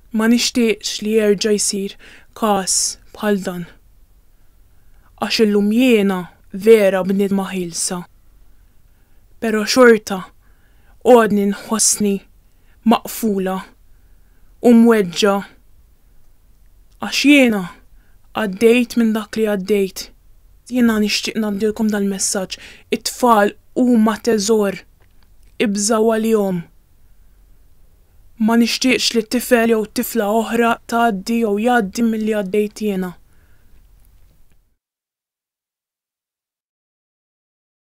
Ma nixtieqx li jerġa' jsir każ bħal dan. Għax illum jiena vera bniedma ħilsa. Però xorta għodni nħossni maqfula u mweġġa għax jiena għaddejt minn dak li għaddejt. Jiena nixtieq ngħaddilkom dal-messaġġ. It-tfal huma teżor. Ibżgħu għalihom. Ma nixtieqx li t-tifel jew tifla oħra tgħaddi jew jgħaddi milli għaddejt jiena.